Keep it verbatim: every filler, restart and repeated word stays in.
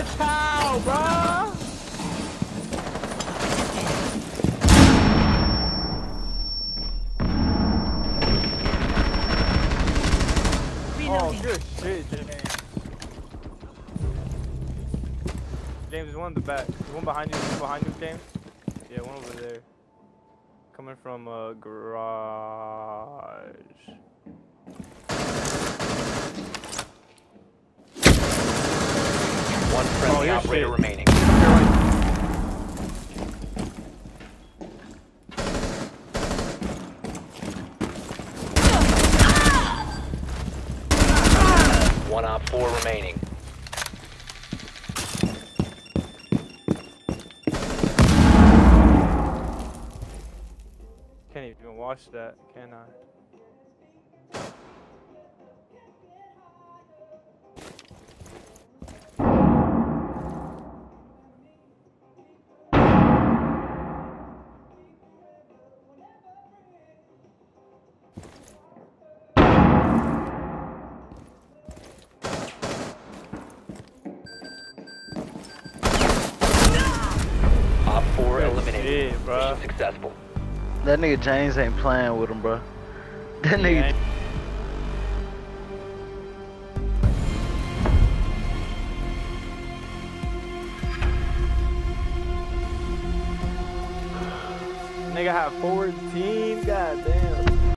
Watch how, bro. Oh, good shit, James. James, there's one in the back. There's one behind you. One behind you, James. Yeah, one over there. Coming from a garage. One friendly oh, operator shit. remaining. One op four remaining. Can't even watch that, can I? Op four eliminated. Shit, bro. Mission successful. That nigga James ain't playing with him, bro. That Yeah, nigga. Nigga had fourteen, goddamn.